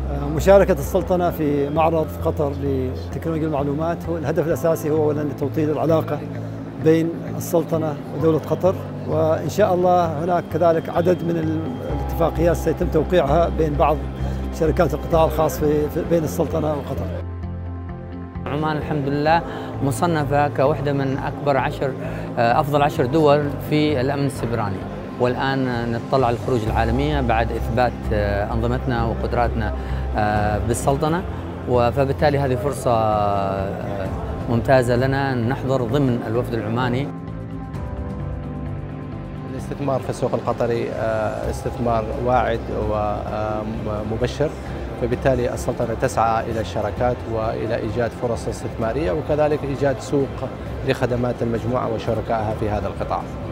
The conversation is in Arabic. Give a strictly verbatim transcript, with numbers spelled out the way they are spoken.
مشاركة السلطنة في معرض قطر لتكنولوجيا المعلومات، هو الهدف الأساسي هو أولا توطيد العلاقة بين السلطنة ودولة قطر، وإن شاء الله هناك كذلك عدد من الاتفاقيات سيتم توقيعها بين بعض شركات القطاع الخاص في بين السلطنة وقطر. عمان الحمد لله مصنفة كواحدة من أكبر عشر أفضل عشر دول في الأمن السيبراني، والآن نتطلع للخروج العالمية بعد إثبات أنظمتنا وقدراتنا بالسلطنة، فبالتالي هذه فرصة ممتازة لنا أن نحضر ضمن الوفد العماني. الاستثمار في السوق القطري استثمار واعد ومبشر، فبالتالي السلطنة تسعى إلى الشراكات وإلى إيجاد فرص استثمارية وكذلك إيجاد سوق لخدمات المجموعة وشركائها في هذا القطاع.